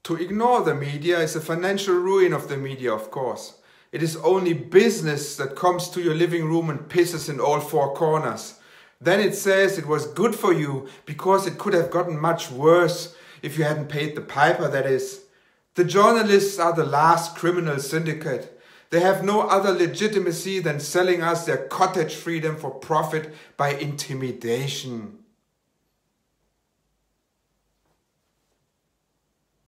To ignore the media is a financial ruin of the media, of course. It is only business that comes to your living room and pisses in all four corners. Then it says it was good for you because it could have gotten much worse if you hadn't paid the piper, that is. The journalists are the last criminal syndicate. They have no other legitimacy than selling us their cottage freedom for profit by intimidation.